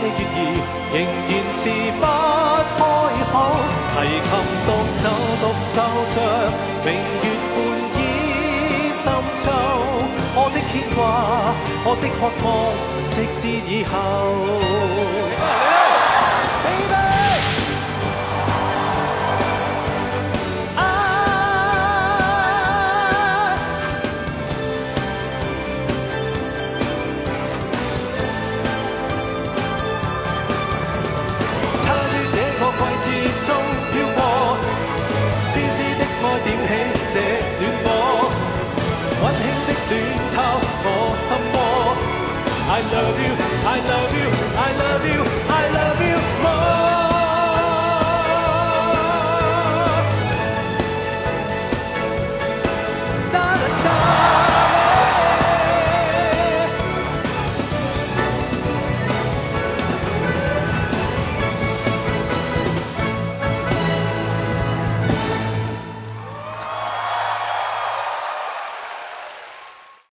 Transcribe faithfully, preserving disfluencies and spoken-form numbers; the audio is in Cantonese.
月兒，仍然是不開口。提琴獨奏獨奏着明月半倚深秋。我的牽掛，我的渴望，直至以後。點起這暖火，溫馨的戀透我心窩。I love you, I love you, I love you。